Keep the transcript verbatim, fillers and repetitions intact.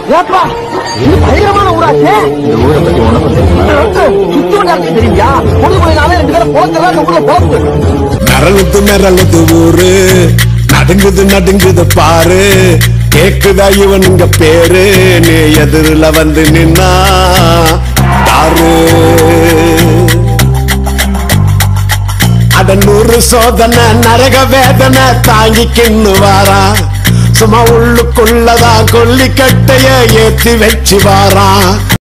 ஏப்பா இது பயங்கரமான ஊராச்சே. இந்த ஊரை பத்தி உனக்கு தெரியுமா? பொது போயினாலே ரெண்டு பேரும் போக்குறதா இந்த ஊர்ல போக்கு. நரலுது நரலுது ஊரு, நடுங்குது நடுங்குது பாரு, கேக்குதா இவனுங்க பேரு, நீ எதிரில வந்து நின்னா தாரு. அட நூறு சோதனை நரக வேதனை தாங்கிக்கின்னு வாரா, சும்மா உள்ளுக்குள்ளதான் கொல்லிக்கட்டைய ஏத்தி வச்சு வாரா.